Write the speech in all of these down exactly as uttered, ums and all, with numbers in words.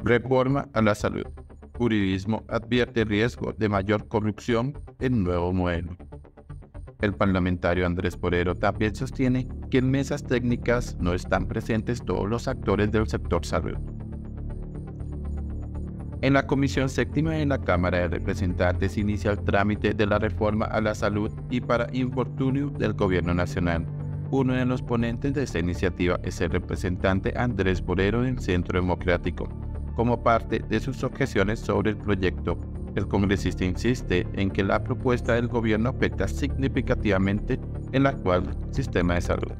Reforma a la salud. Juridismo advierte riesgo de mayor corrupción en nuevo modelo. El parlamentario Andrés Porero también sostiene que en mesas técnicas no están presentes todos los actores del sector salud. En la Comisión Séptima de la Cámara de Representantes inicia el trámite de la reforma a la salud y para infortunio del Gobierno Nacional. Uno de los ponentes de esta iniciativa es el representante Andrés Porero del Centro Democrático. Como parte de sus objeciones sobre el proyecto, el congresista insiste en que la propuesta del gobierno afecta significativamente el actual sistema de salud.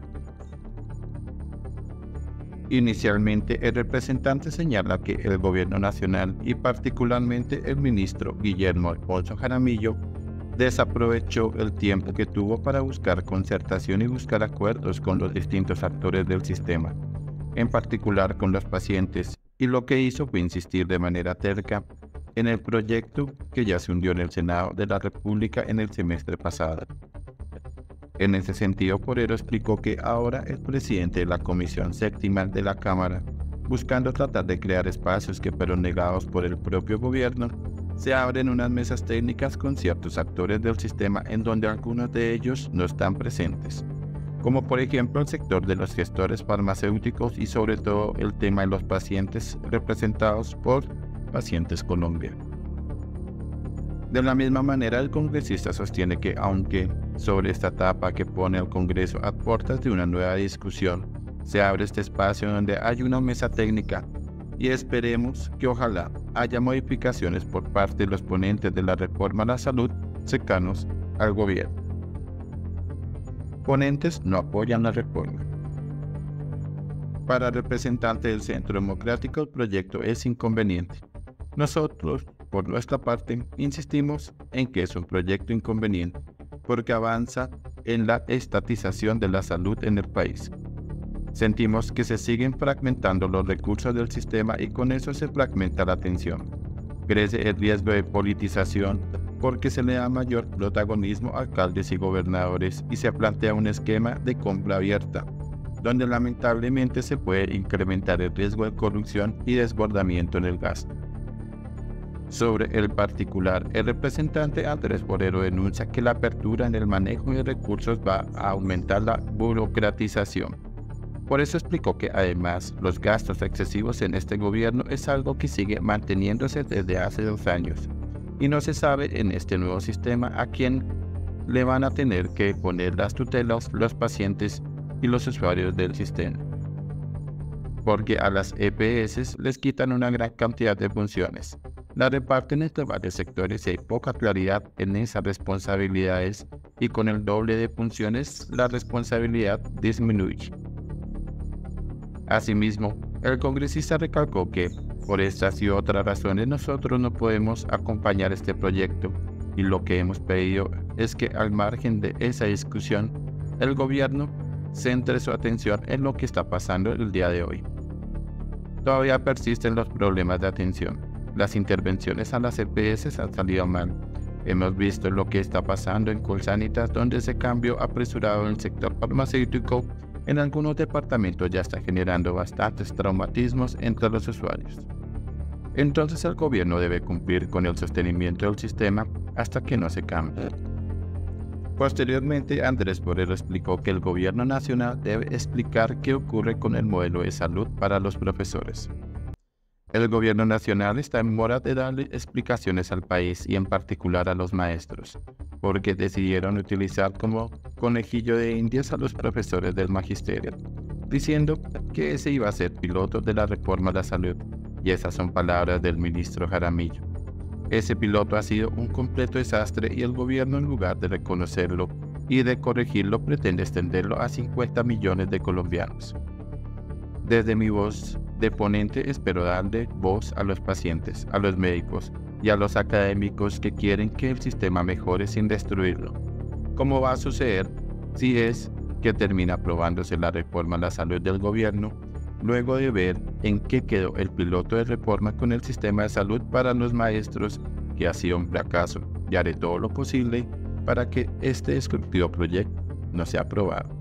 Inicialmente, el representante señala que el gobierno nacional y particularmente el ministro Guillermo Alfonso Jaramillo desaprovechó el tiempo que tuvo para buscar concertación y buscar acuerdos con los distintos actores del sistema, en particular con los pacientes, y lo que hizo fue insistir de manera terca en el proyecto que ya se hundió en el Senado de la República en el semestre pasado. En ese sentido, Porero explicó que ahora el presidente de la Comisión Séptima de la Cámara, buscando tratar de crear espacios que fueron negados por el propio gobierno, se abren unas mesas técnicas con ciertos actores del sistema en donde algunos de ellos no están presentes, como por ejemplo el sector de los gestores farmacéuticos y sobre todo el tema de los pacientes representados por Pacientes Colombia. De la misma manera, el congresista sostiene que aunque sobre esta etapa que pone el Congreso a puertas de una nueva discusión, se abre este espacio donde hay una mesa técnica y esperemos que ojalá haya modificaciones por parte de los ponentes de la reforma a la salud cercanos al gobierno. Ponentes no apoyan la reforma. Para el representante del Centro Democrático, el proyecto es inconveniente. Nosotros, por nuestra parte, insistimos en que es un proyecto inconveniente, porque avanza en la estatización de la salud en el país. Sentimos que se siguen fragmentando los recursos del sistema y con eso se fragmenta la atención. Crece el riesgo de politización porque se le da mayor protagonismo a alcaldes y gobernadores y se plantea un esquema de compra abierta, donde lamentablemente se puede incrementar el riesgo de corrupción y desbordamiento en el gasto. Sobre el particular, el representante Andrés Porero denuncia que la apertura en el manejo de recursos va a aumentar la burocratización. Por eso explicó que además los gastos excesivos en este gobierno es algo que sigue manteniéndose desde hace dos años y no se sabe en este nuevo sistema a quién le van a tener que poner las tutelas los pacientes y los usuarios del sistema, porque a las E P S les quitan una gran cantidad de funciones. La reparten entre varios sectores y hay poca claridad en esas responsabilidades y con el doble de funciones la responsabilidad disminuye. Asimismo, el congresista recalcó que por estas y otras razones nosotros no podemos acompañar este proyecto y lo que hemos pedido es que al margen de esa discusión, el gobierno centre su atención en lo que está pasando el día de hoy. Todavía persisten los problemas de atención. Las intervenciones a las E P S han salido mal. Hemos visto lo que está pasando en Colsanitas, donde ese cambio apresurado en el sector farmacéutico en algunos departamentos ya está generando bastantes traumatismos entre los usuarios. Entonces el gobierno debe cumplir con el sostenimiento del sistema hasta que no se cambie. Posteriormente, Andrés Porero explicó que el gobierno nacional debe explicar qué ocurre con el modelo de salud para los profesores. El gobierno nacional está en mora de darle explicaciones al país y en particular a los maestros, porque decidieron utilizar como conejillo de indias a los profesores del magisterio, diciendo que ese iba a ser piloto de la reforma de la salud, y esas son palabras del ministro Jaramillo. Ese piloto ha sido un completo desastre y el gobierno, en lugar de reconocerlo y de corregirlo, pretende extenderlo a cincuenta millones de colombianos. Desde mi voz de ponente espero darle voz a los pacientes, a los médicos y a los académicos que quieren que el sistema mejore sin destruirlo. ¿Cómo va a suceder si es que termina aprobándose la reforma a la salud del gobierno, luego de ver en qué quedó el piloto de reforma con el sistema de salud para los maestros, que ha sido un fracaso, y haré todo lo posible para que este destructivo proyecto no sea aprobado?